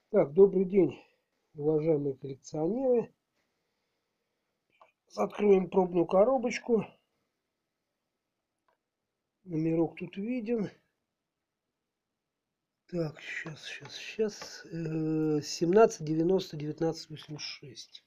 Так, добрый день, уважаемые коллекционеры. Откроем пробную коробочку. Номерок тут виден. Так, сейчас. 1790-1986.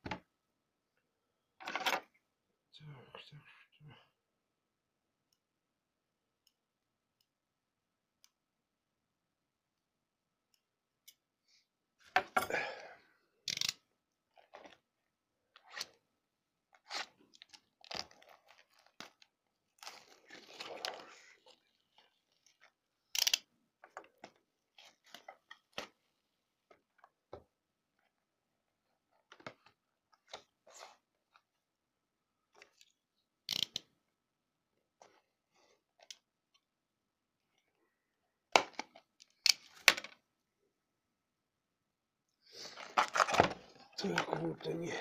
Так, вот они.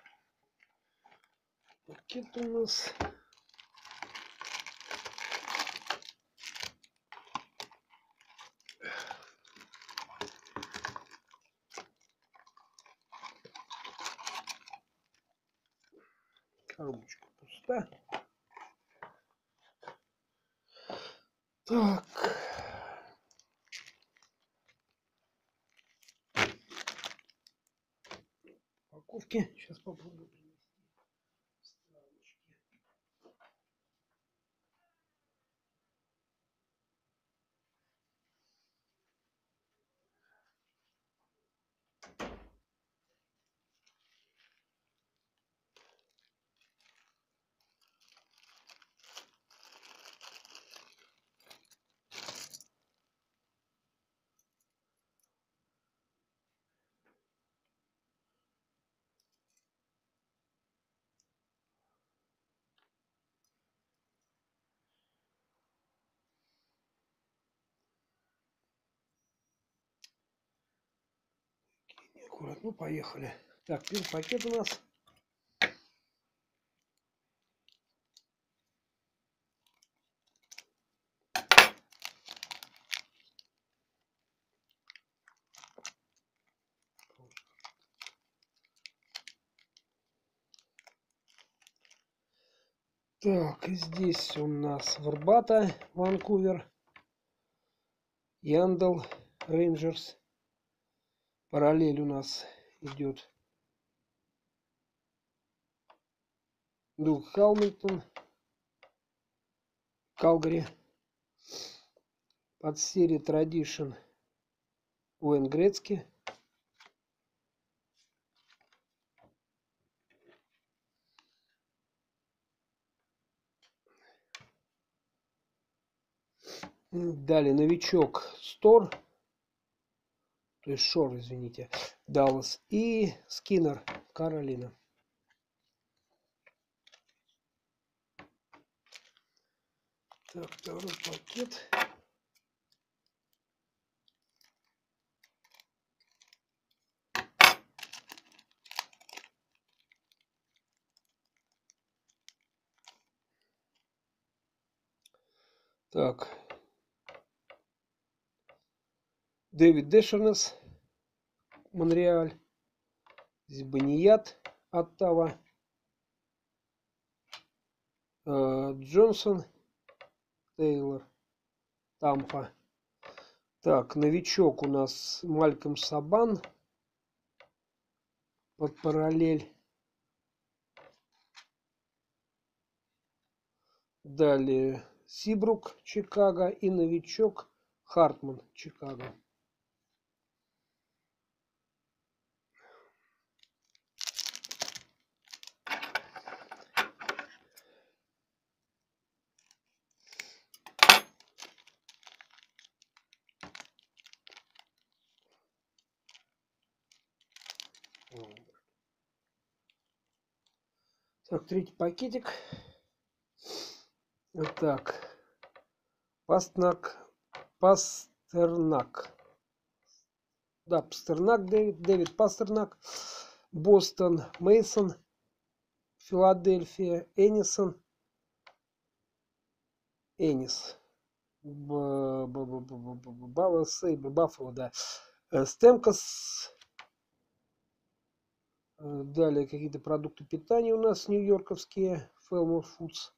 Пакет у нас. Коробочка пуста. Так. Упаковки. Сейчас попробую принести вставочки. Аккуратно, ну, поехали. Так, первый пакет у нас. Так, здесь у нас Варбата, Ванкувер, Яндал, Рейнджерс. Параллель у нас идет Дух Халминтон, Калгари. Под серии Tradition Уэйн Грецки. Далее новичок Стор, то есть Шор, извините, Даллас, и Скиннер, Каролина. Так, второй пакет. Так, Дэвид Дэшернес, Монреаль, Зибаният, Оттава, Джонсон, Тейлор, Тампа. Так, новичок у нас Мальком Сабан под параллель. Далее Сибрук, Чикаго, и новичок Хартман, Чикаго. Так, третий пакетик. Вот так. Пастернак. Да, Пастернак, Дэвид Пастернак. Бостон, Мейсон, Филадельфия, Энис. Баффало, да. Стемкос. Далее какие-то продукты питания у нас нью-йорковские. Felmore Foods.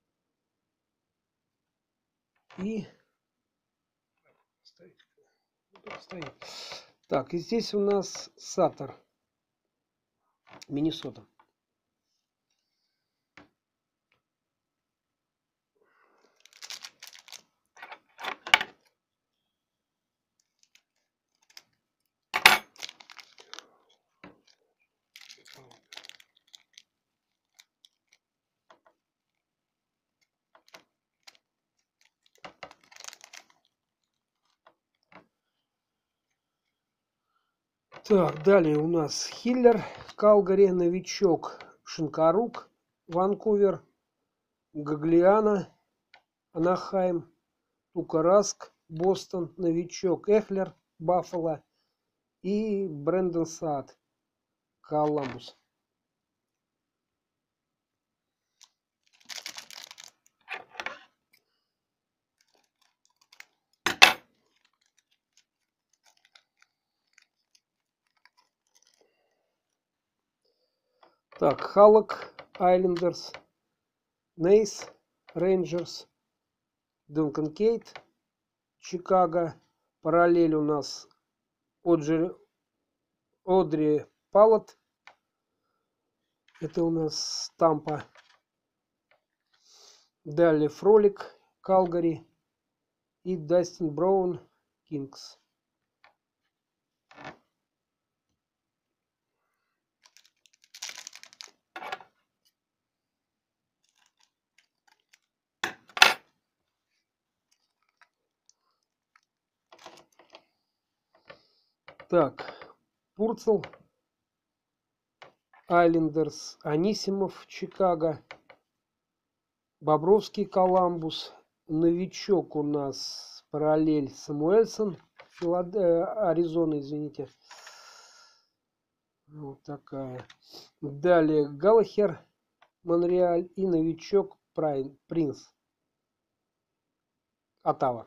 И... Так, и здесь у нас Саттер, Миннесота. Так, далее у нас Хиллер, Калгари, Новичок, Шинкарук, Ванкувер, Гаглиана, Анахайм, Тукараск, Бостон, Новичок, Эхлер, Баффало и Брэндон Саад, Коламбус. Так, Халлок, Айлендерс, Нейс, Рейнджерс, Дункан Кейт, Чикаго. Параллель у нас Одри Паллот. Это у нас Тампа. Далее Фролик, Калгари и Дастин Браун, Кингс. Так, Пурцел, Айлендерс, Анисимов, Чикаго, Бобровский, Коламбус, Новичок у нас параллель Самуэльсон, Аризона, извините. Вот такая. Далее Галлахер, Монреаль и Новичок Принц, Оттава.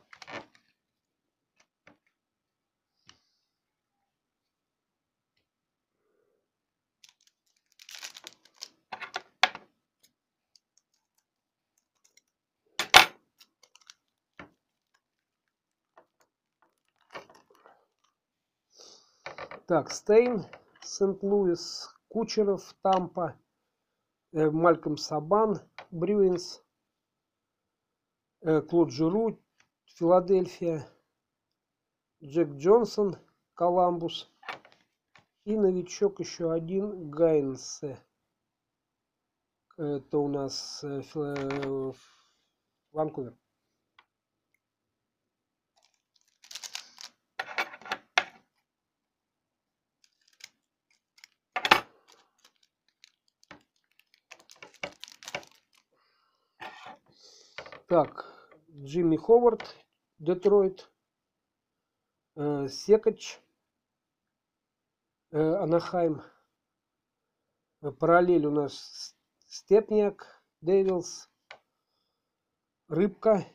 Так, Стейн, Сент-Луис, Кучеров, Тампа, Мальком Сабан, Брюинс, Клод Жиру, Филадельфия, Джек Джонсон, Коламбус и новичок еще один Гайнсе. Это у нас Ванкувер. Так, Джимми Ховард, Детройт, Секач, Анахайм. Параллель у нас Степняк, Дэвилс, Рыбка.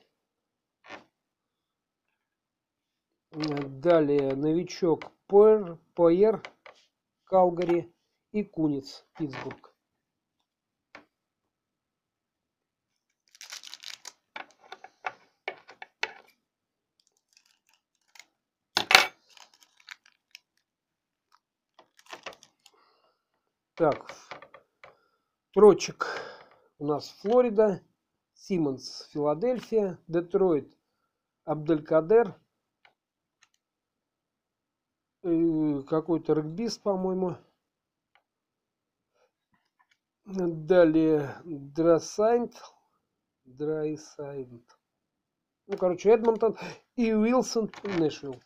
Далее новичок Пойер, Калгари и Куниц, Питтсбург. Так, Трочек у нас Флорида, Симмонс, Филадельфия, Детройт, Абделькадер, какой-то регбист, по-моему. Далее Драйсайнд. Ну, короче, Эдмонтон и Уилсон, Нэшвилл.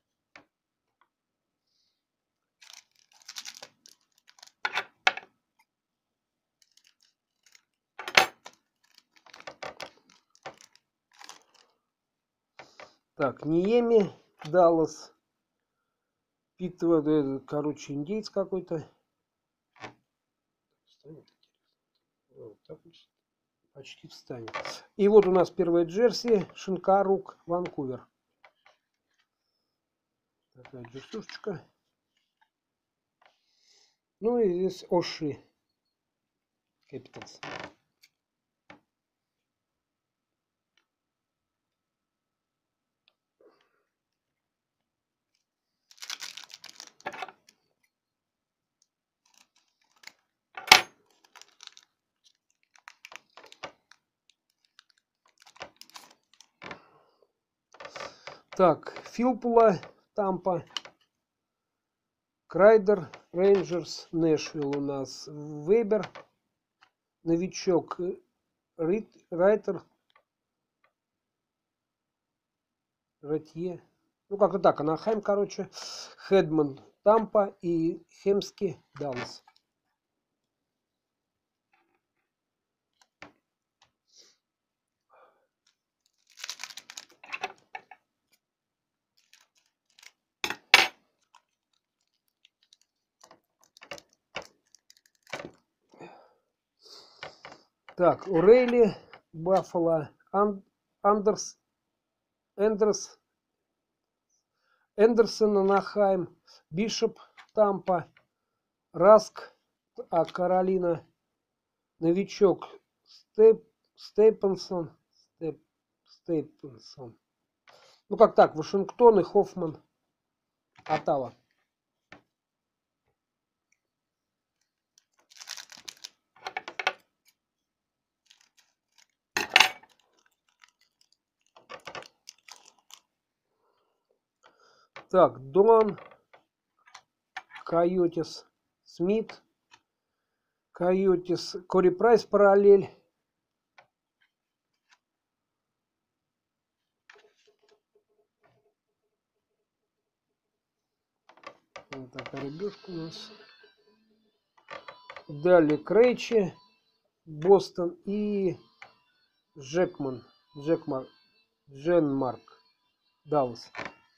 Так, Ниеми, Даллас, Питтсбург, короче, индейец какой-то. Вот так вот почти встанет. И вот у нас первая джерси, Шинкарук, Ванкувер. Такая джерсушечка. Ну и здесь Оши Capitals. Так, Филпула, Тампа, Крайдер, Рейнджерс, Нэшвилл у нас, Вебер, новичок, Райтер, Ратье. Ну, как-то так, Анахайм, короче, Хедман, Тампа и Хемски, Даллас. Так, Урейли, Баффало, Эндерсон, Анахайм, Бишоп, Тампа, Раск, Каролина, новичок, Стейпенсон. Ну как так, Вашингтон и Хоффман, Оттава. Так, Дон, Койотис, Смит, Койотис, Кори Прайс, параллель. Вот такая рыбешка у нас. Далее Крейчи, Бостон и Дженмарк, Даллас.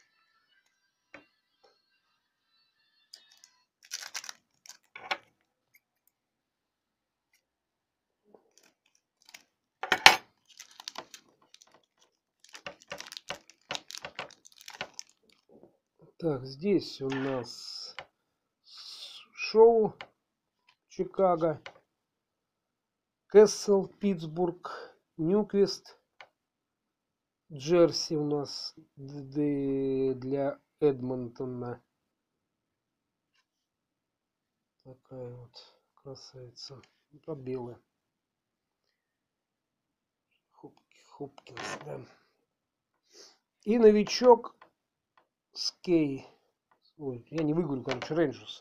Так, здесь у нас Шоу, Чикаго, Кэссел, Питтсбург, Ньюквист, Джерси у нас для Эдмонтона. Такая вот красавица. Белая. Хопкинс, да. И новичок Скей. Ой, я не выговорю, короче, Рейнджерс.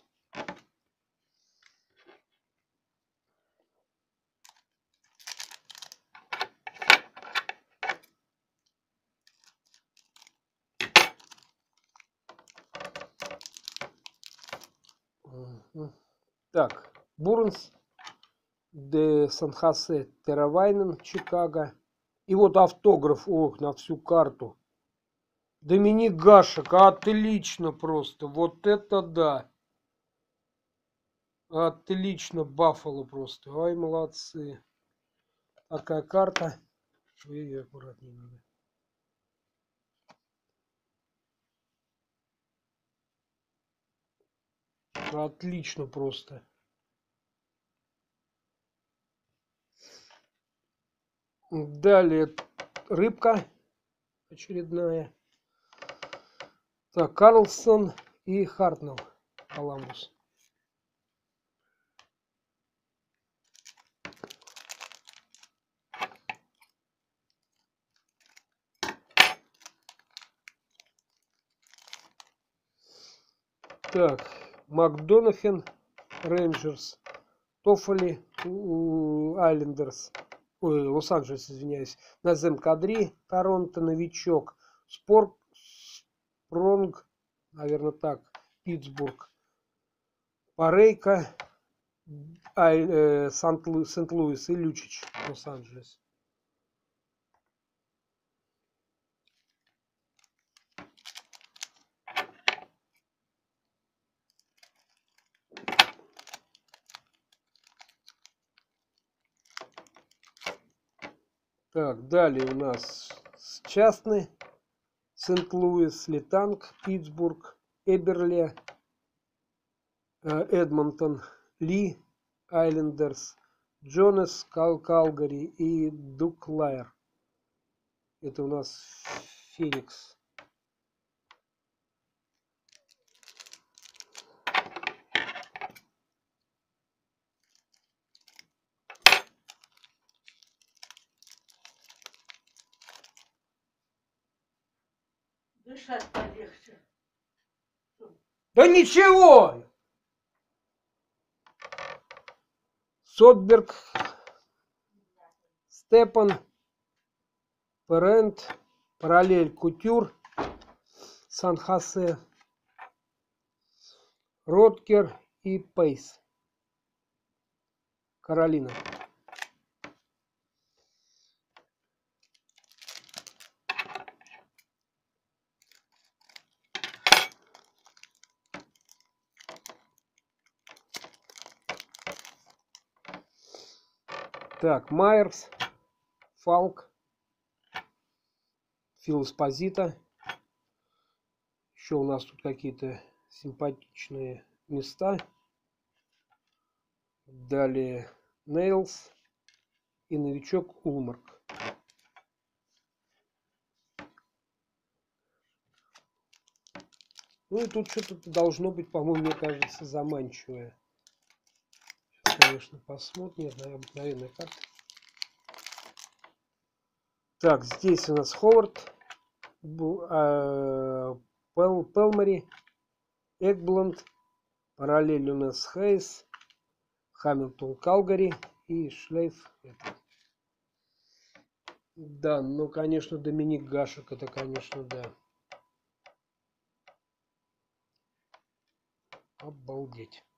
Так, Бурнс, де Сан-Хосе, Теравайнен, Чикаго. И вот автограф, ох, на всю карту. Доминик Гашек, отлично просто. Вот это да. Отлично, Баффало просто. Ай, молодцы. Такая карта. Ой, аккуратнее надо. Отлично просто. Далее рыбка очередная. Так, Карлсон и Хартнелл, Коламбус. Так, Макдонафен, Рейнджерс, Тоффоли, Айлендерс, ой, Лос-Анджелес, извиняюсь, Назем Кадри, Торонто, новичок, Спронг, наверное так, Питтсбург, Парейка, Сент-Луис и Лючич, Лос-Анджелес. Так, далее у нас частный. Сент-Луис, Летанг, Питтсбург, Эберли, Эдмонтон, Ли, Айлендерс, Джонас, Калгари и Дуклайр. Это у нас Феникс. Дышать полегче. Да ничего! Сотберг, Степан, Парент, Параллель Кутюр, Сан-Хосе, Роткер и Пейс. Каролина. Так, Майерс, Фалк, Фил Эспозито. Еще у нас тут какие-то симпатичные места. Далее Нейлс и новичок Улмарк. Ну и тут что-то должно быть, по-моему, мне кажется, заманчивое. Сейчас, конечно, посмотрим. Нет, обыкновенная карта. Так, здесь у нас Ховард, Пелмари, Экбланд, параллель у нас Хейс, Хамилтон, Калгари и Шлейф. Да, ну, конечно, Доминик Гашек, это, конечно, да. Обалдеть.